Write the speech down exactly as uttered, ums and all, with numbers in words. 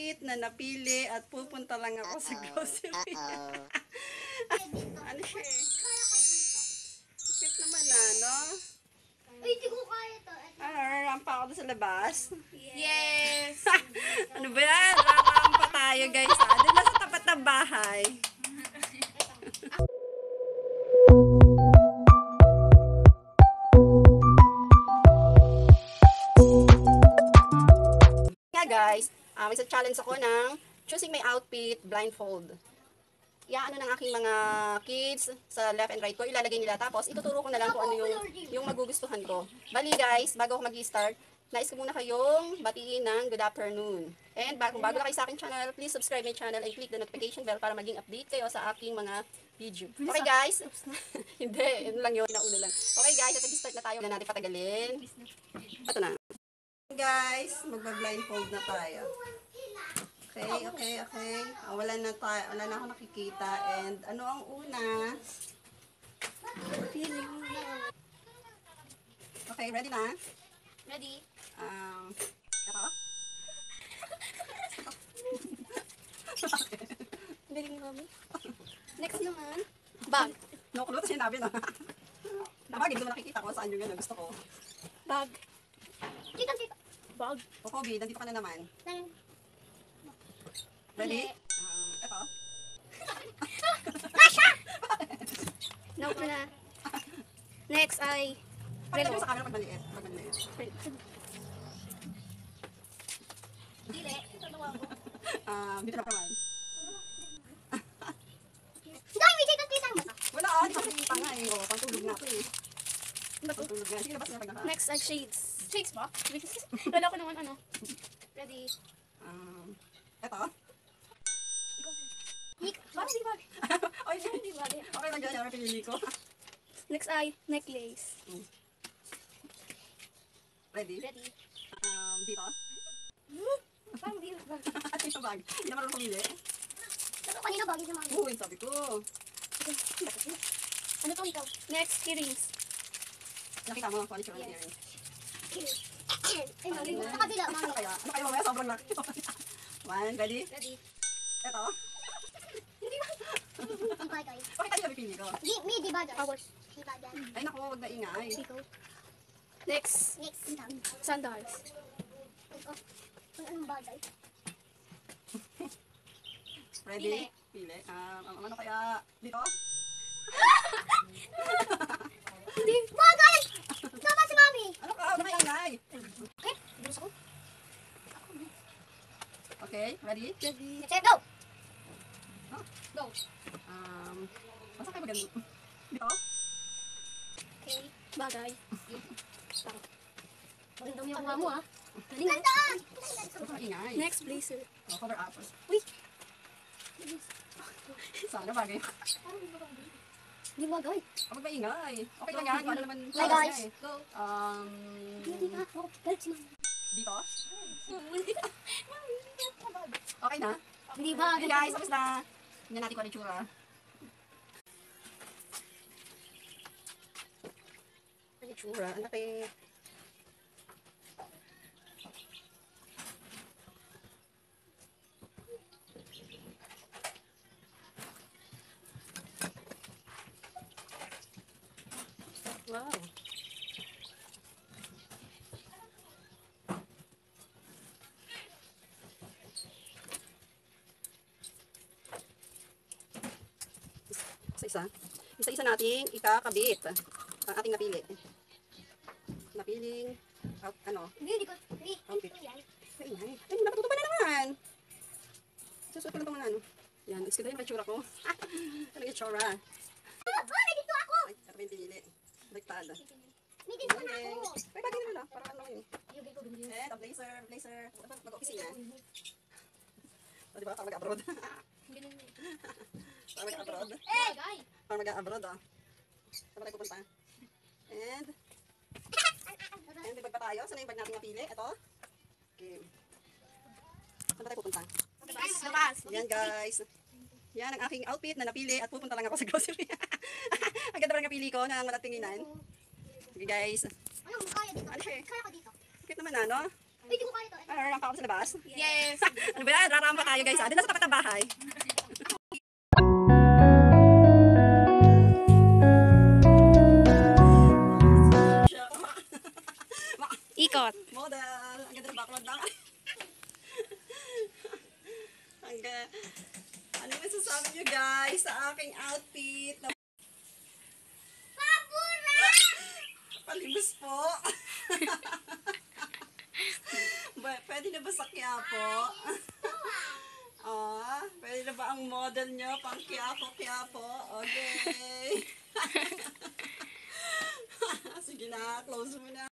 outfit na napili at pupunta lang ako sa grocery. Ano siya eh? Cute naman na, no? Uy, hindi ko kaya to. Ano, rampa ako doon sa labas. Yes! Ano ba yan? Rampa tayo guys ha. Doon lang sa tapat ng bahay. Nga guys, uh, may sa challenge ako ng choosing my outfit blindfold. Iaano ng aking mga kids sa left and right ko, ilalagay nila tapos ituturo ko na lang kung ano yung, yung magugustuhan ko. Bali guys, bago ako mag-start, nais ko muna kayong batiin ng good afternoon. And bago, bago na kayo sa aking channel, please subscribe my channel and click the notification bell para maging update kayo sa aking mga video. Okay guys? Hindi, yun lang yun, naulo lang. Okay guys, at nag-start na tayo. Huwag na natin patagalin. Ito na. Guys, magba-blindfold na tayo. Okay, okay, okay. Oh, wala na tayo, wala na ako nakikita. And ano ang una? Okay, ready na? Ready? Um, ito? Galing ni Mami. Next naman, bag. No, kulo ito sinabi na. Dapat hindi mo nakikita ko saan yung gano'n gusto ko. Bag. Kita, kita. Bag. O, Kobe, nandito ka na naman. Nan. Ready? Hindi. Um, ito? Note na. Next ay Pagkakita relo. sa camera pag maliit. Pag maliit. Dili. Um, dito na naman. Dahil may kita kita mo. Wala, ah, di pa nakikita nga eh. O, pantulog na ito eh. Pantulog na. Sige, labas na pag naka. Next ay shades. Shades ba? Lala ko naman ano. Ready. Um, ito? Ikaw. Nick. Parang di bag. Oy, Di bag. okay lang dyan. Yung pinili ko. Next ay necklace. Ready? Ready. Um, dito? Parang di bag. At ito bag. Hindi na marunong pumili. Ito kanina bagay sa Mami. Uy, sabi ko. Ano to ikaw? Next, earrings. Nakita mo, quality of earrings. Ay, Mami. Sa kabila, Mami. Ano kaya? Ano kaya mamaya? Sobrang laki. One, ready? Ready. Ito? Hindi bagay. Bakit tayo napipili ko? Di, may di bagay. Hours. Di bagay. Ay, naku, huwag na ingay. Ikaw. Next. Next. Sandals. Ikaw. Kung anong bagay. Ready? Pili. Pili. Um, um, ano kaya? Dito? Di bagay! Sama si Mami. Ano ka? Ano kaya ingay? Okay. Gusto ko. Okay, ready? Ready. Let's go. Huh? Go. Um, masa kayo maganda? Dito? Okay. Bagay. Magandang yung mo ah. Galing. Ganda! Ano ka ingay? Next, blazer. Oh, cover up. Uy. Sana bagay. Di bagay. Huwag ba ingay? Okay lang yan. Kung ano naman. Hi guys. Go. Um, Hindi ka. Oh, galit si Mami. dito? Okay na? Hindi ba? Hey guys, tapos na. Tingnan natin kung ano yung tsura. Ano yung tsura? Ang laki. Wow. Isa-isa. Isa-isa nating ikakabit ang ating napili. Napiling, out, ano, Hindi, hindi ko. Hindi. outfit. Yan. Ay, ay, ay, napatutupan na naman. Susuot ko lang itong ano. Yan, iskita yung tsura ko. Ano yung tsura? Ah, may dito ako. Ay, ito ba yung pinili? Baliktad. May dito na ako. Ay, bagay na lang. Parang ano yun. Yung dito, dito. Eh, ito, blazer, blazer. Mag-opisina. O, di ba? Parang mag-abroad. Ganun na. Parang mag-abroad. Bagay. Parang mag-abroad, ah. Saan ba tayo pupunta? And, and may bag pa tayo. Saan yung bag natin napili? Ito. Okay. Saan ba tayo pupunta? Labas. Labas. Yan, guys. Yan ang aking outfit na napili at pupunta lang ako sa grocery. Ang ganda ba ng napili ko na walang tinginan? Sige, guys. Ano, kaya dito. Ano siya eh? Kaya ko dito. Cute naman, ano? Ay, di ko kaya to. Ah, rampa ako sa labas. Yes. Ano ba yan? Rara Rampa tayo guys. Ah, doon na sa tapat ng bahay. Ikot. Model. Ang ganda ng backlog na. Ang ga- ano yung masasabi nyo guys sa aking outfit? Na palibos po. Ba- pwede na ba sakya po? Oh, pwede na ba ang model nyo pang kiyapo-kiyapo? Okay. Sige na, close mo na.